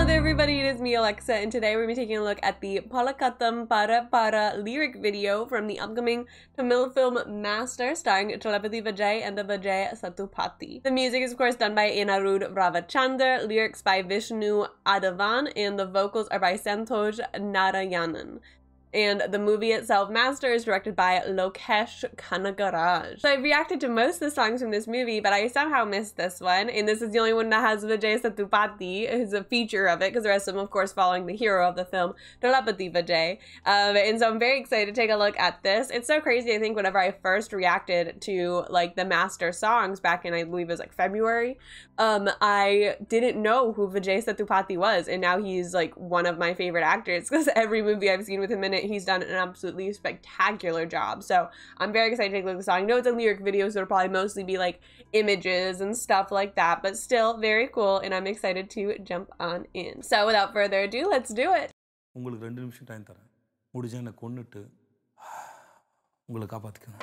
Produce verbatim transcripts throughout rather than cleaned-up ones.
there everybody, it is me Alexa, and today we're going to be taking a look at the Palakattam Para Para lyric video from the upcoming Tamil film Master starring Thalapathy Vijay and the Vijay Sethupathi. The music is of course done by Anirudh Ravichandar, lyrics by Vishnu Adavan, and the vocals are by Santosh Narayanan. And the movie itself, Master, is directed by Lokesh Kanagaraj. So I reacted to most of the songs from this movie, but I somehow missed this one, and this is the only one that has Vijay Sethupathi as a feature of it, because the rest of them, of course, following the hero of the film, Thalapathy Vijay. Um, and so I'm very excited to take a look at this. It's so crazy, I think, whenever I first reacted to, like, the Master songs back in, I believe it was, like, February, um, I didn't know who Vijay Sethupathi was, and now he's, like, one of my favorite actors, because every movie I've seen with him in it, he's done an absolutely spectacular job. So I'm very excited to take a look at the song. I know it's a lyric video, so it'll probably mostly be like images and stuff like that, but still very cool, and I'm excited to jump on in. So without further ado, let's do it. உங்களுக்கு ரெண்டு நிமிஷம் time தரேன். முடிஞ்சா என்ன கொன்னுட்டு உங்களை காப்பாத்திக்கங்க.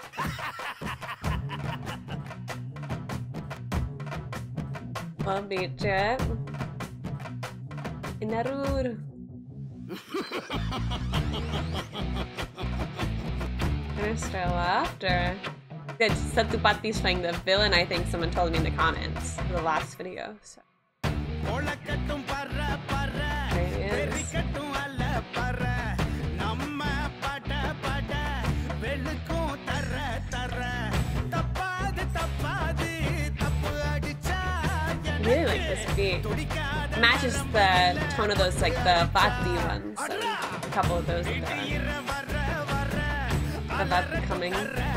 Well, beat it. Narur. Mister Laughter. Good. Sethupathi playing the villain, I think someone told me in the comments in the last video. So. There he is. I really like this beat. It matches the tone of those, like the Bhakti ones. So a couple of those that are about coming.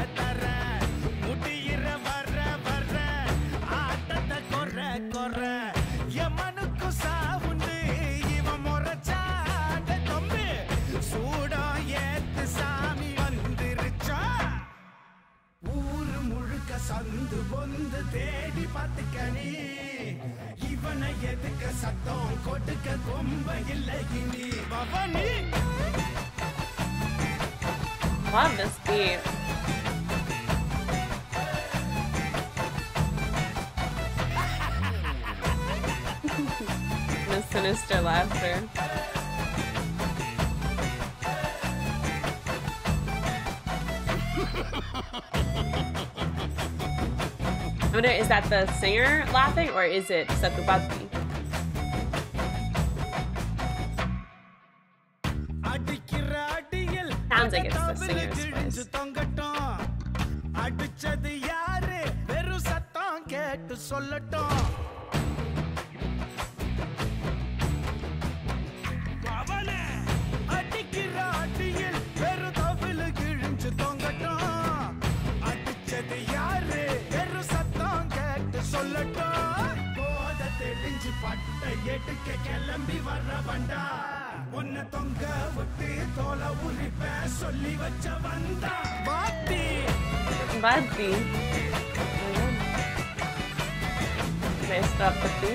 Love this beat. The sinister laughter. I wonder, is that the singer laughing or is it Sethupathi? Sounds like it's the singer's voice. Bhakti. Nice Thalapathy.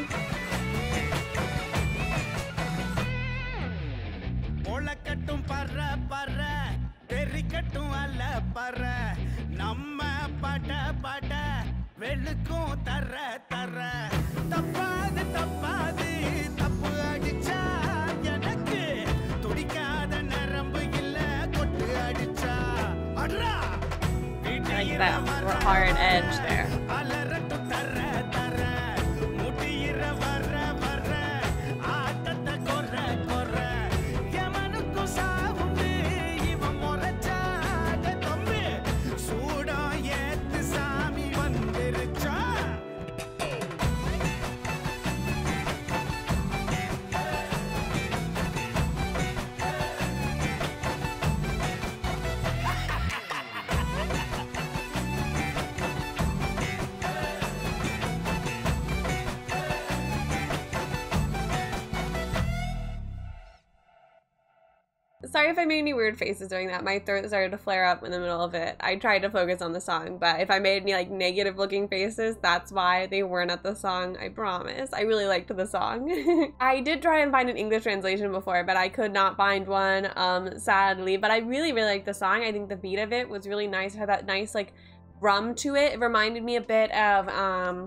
I like that hard edge there. Sorry if I made any weird faces during that. My throat started to flare up in the middle of it. I tried to focus on the song, but if I made any like negative looking faces, that's why they weren't at the song, I promise. I really liked the song. I did try and find an English translation before, but I could not find one, um, sadly. But I really, really liked the song. I think the beat of it was really nice. It had that nice like drum to it. It reminded me a bit of, um,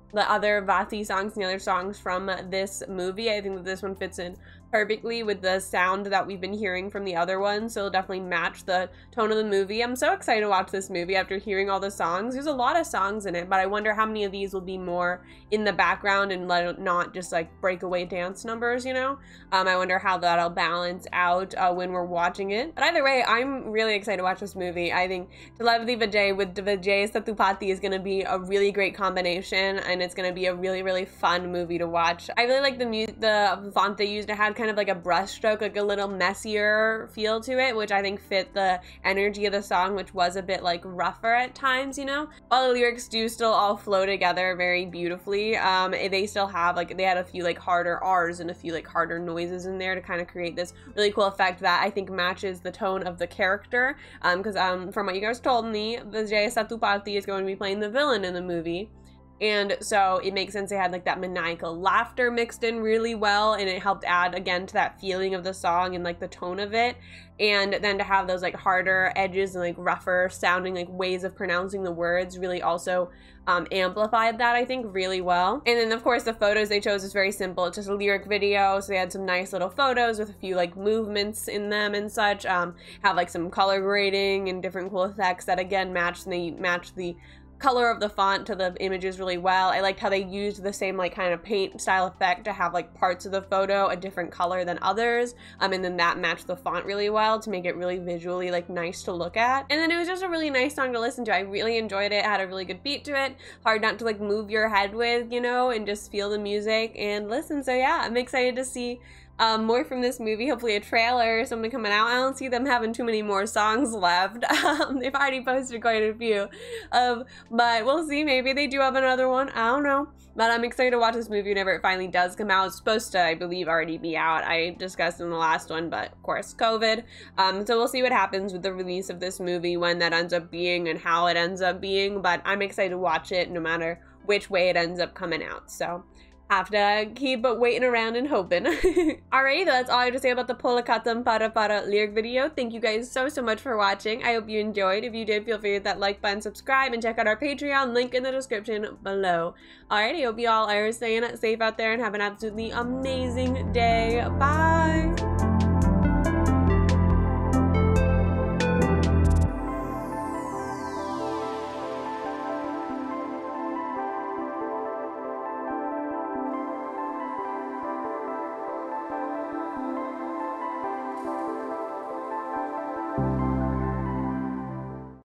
the other Vati songs and the other songs from this movie. I think that this one fits in perfectly with the sound that we've been hearing from the other ones, so it'll definitely match the tone of the movie. I'm so excited to watch this movie after hearing all the songs. There's a lot of songs in it, but I wonder how many of these will be more in the background and let it not just like breakaway dance numbers, you know? Um, I wonder how that'll balance out uh, when we're watching it. But either way, I'm really excited to watch this movie. I think Telavati Vijay with Vijay Sethupathi is going to be a really great combination, and it's going to be a really, really fun movie to watch. I really like the mu the font they used. It had kind of like a brush stroke, like a little messier feel to it, which I think fit the energy of the song, which was a bit like rougher at times, you know? While the lyrics do still all flow together very beautifully, um, they still have like, they had a few like harder R's and a few like harder noises in there to kind of create this really cool effect that I think matches the tone of the character. Um, because um, from what you guys told me, Vijay Sethupathi is going to be playing the villain in the movie. And so it makes sense they had like that maniacal laughter mixed in really well, and it helped add again to that feeling of the song and like the tone of it. And then to have those like harder edges and like rougher sounding like ways of pronouncing the words really also um, amplified that, I think, really well. And then of course the photos they chose is very simple. It's just a lyric video, so they had some nice little photos with a few like movements in them and such. Um, have like some color grading and different cool effects that again match and they match the color of the font to the images really well. I liked how they used the same like kind of paint style effect to have like parts of the photo a different color than others, um, and then that matched the font really well to make it really visually like nice to look at. And then it was just a really nice song to listen to. I really enjoyed it. It had a really good beat to it, hard not to like move your head with, you know, and just feel the music and listen. So yeah, I'm excited to see Um, more from this movie, hopefully a trailer or something coming out. I don't see them having too many more songs left. Um, they've already posted quite a few, um, but we'll see. Maybe they do have another one. I don't know. But I'm excited to watch this movie whenever it finally does come out. It's supposed to, I believe, already be out. I discussed in the last one, but of course, COVID. Um, so we'll see what happens with the release of this movie, when that ends up being and how it ends up being. But I'm excited to watch it no matter which way it ends up coming out. So have to keep waiting around and hoping. Alrighty, that's all I have to say about the Polakatam Para Para lyric video. Thank you guys so, so much for watching. I hope you enjoyed. If you did, feel free to hit that like button, subscribe, and check out our Patreon, link in the description below. Alrighty, hope you all are staying safe out there and have an absolutely amazing day. Bye!